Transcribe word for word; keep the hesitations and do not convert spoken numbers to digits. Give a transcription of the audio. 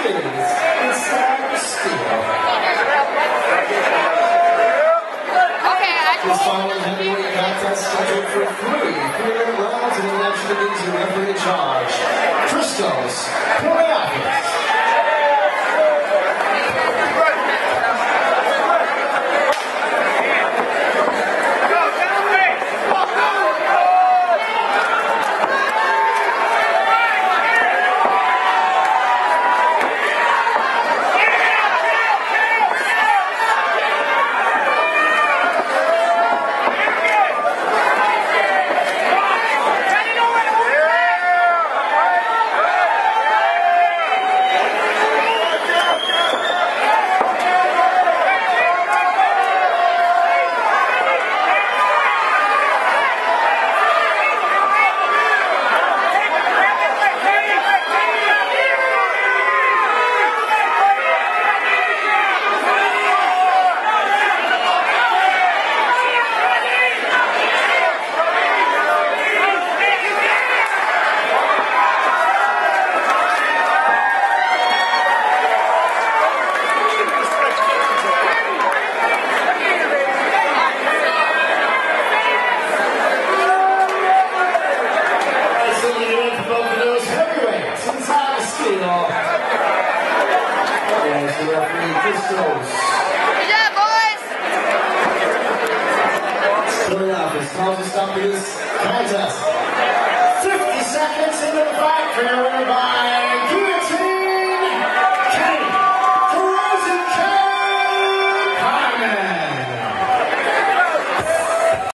is inside the steel. This following heavyweight contest scheduled for three three-minute rounds and election begins your referee in charge, Christos Poriakis. There's the referee, Christos. Good job, boys! Poriakis calls us up to this contest. fifty seconds into the fight, winner by